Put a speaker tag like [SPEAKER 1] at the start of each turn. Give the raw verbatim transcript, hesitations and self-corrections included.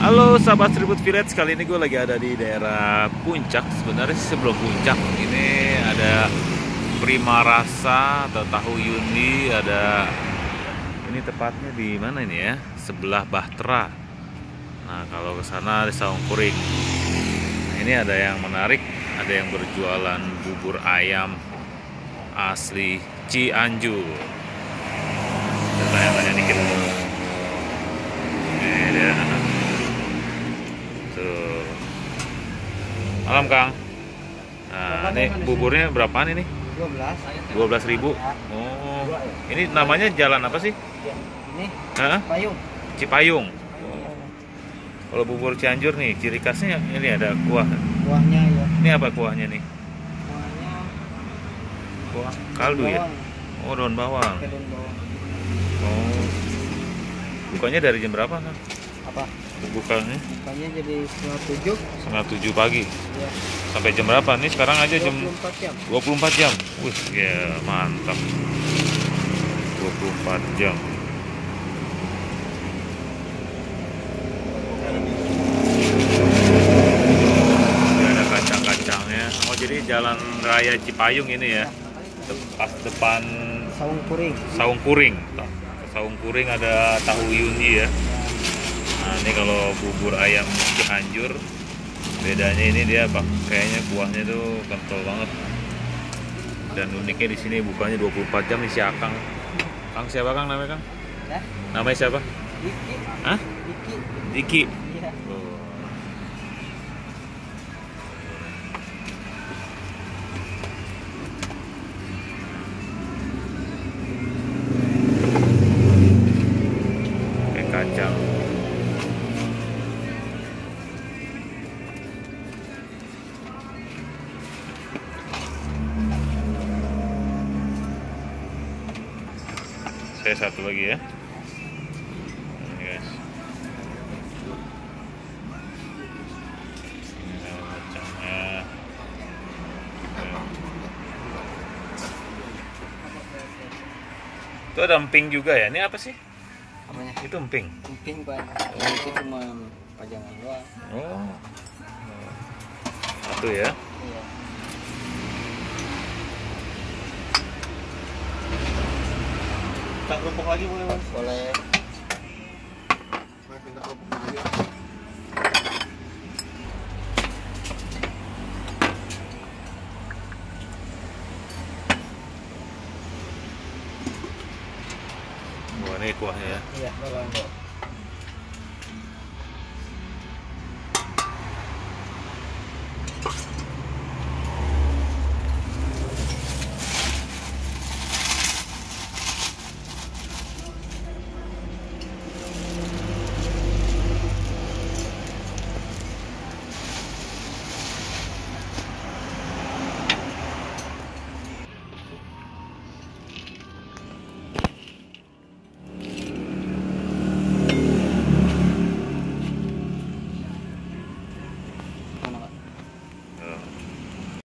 [SPEAKER 1] Halo sahabat Tribut Village, kali ini gue lagi ada di daerah Puncak. Sebenarnya sebelum Puncak ini ada Prima Rasa atau Tahu Yundi. Ada ini tepatnya di mana ini ya? Sebelah Bahtera. Nah kalau ke sana ada Saung Kuring. Nah, ini ada yang menarik, ada yang berjualan bubur ayam asli Cianjur. Kita tanya-tanya dikit. Ini dia. Tuh. Malam Kang. Nah, ini buburnya berapaan ini?
[SPEAKER 2] dua belas.
[SPEAKER 1] dua belas ribu. Oh. Ini namanya jalan apa sih?
[SPEAKER 2] Ini
[SPEAKER 1] Hah?
[SPEAKER 2] payung.
[SPEAKER 1] Cipayung. Oh. Kalau bubur Cianjur nih, ciri khasnya ini ada kuah.
[SPEAKER 2] Kuahnya ya.
[SPEAKER 1] Ini apa kuahnya nih?
[SPEAKER 2] Kuahnya
[SPEAKER 1] Kuah kaldu ya?
[SPEAKER 2] bawang.
[SPEAKER 1] Oh, daun bawang.
[SPEAKER 2] Pakai daun bawang.
[SPEAKER 1] Oh. Bukanya dari jam berapa, Kang?
[SPEAKER 2] Apa?
[SPEAKER 1] Bukanya
[SPEAKER 2] Bukanya jadi setengah tujuh.
[SPEAKER 1] setengah tujuh pagi.
[SPEAKER 2] Ya.
[SPEAKER 1] Sampai jam berapa? Nih sekarang aja jam
[SPEAKER 2] dua puluh empat jam.
[SPEAKER 1] dua puluh empat jam. Wih, ya mantap. dua puluh empat jam. Ini ada kacang-kacangnya. Oh, jadi jalan raya Cipayung ini ya. Pas depan
[SPEAKER 2] Saung Kuring.
[SPEAKER 1] Saung Kuring. Saung Kuring ada Tahu Yundi ya. Nah, ini kalau bubur ayam Cianjur, bedanya ini dia pak kayaknya kuahnya tuh kental banget. Dan uniknya di sini bukanya dua puluh empat jam nih si Akang. Kang siapa Kang namanya Kang?
[SPEAKER 2] Ya?
[SPEAKER 1] Namanya siapa?
[SPEAKER 2] Diki.
[SPEAKER 1] Hah?
[SPEAKER 2] Diki.
[SPEAKER 1] Diki.
[SPEAKER 2] Iya.
[SPEAKER 1] Oh. Kayak kacang. Saya satu lagi ya. Ini guys. Ini kacangnya. Itu ada emping juga ya. Ini apa sih?
[SPEAKER 2] Apanya?
[SPEAKER 1] Itu emping.
[SPEAKER 2] Emping Pak. Itu cuma pajangan doang.
[SPEAKER 1] Oh. Satu ya.
[SPEAKER 2] Iya.
[SPEAKER 3] Minta kerupuk lagi boleh Mas?
[SPEAKER 2] Boleh.
[SPEAKER 3] Mas minta kerupuk lagi.
[SPEAKER 1] Wah, ini kuahnya ya.
[SPEAKER 2] Iya, boleh.